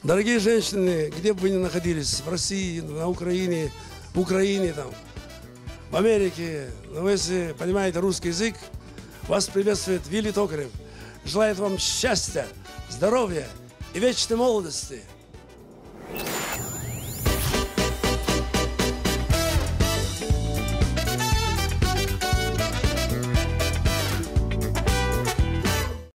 Дорогие женщины, где бы вы ни находились, в России, на Украине, в Украине, там, в Америке, но если понимаете русский язык, вас приветствует Вилли Токарев. Желает вам счастья, здоровья и вечной молодости.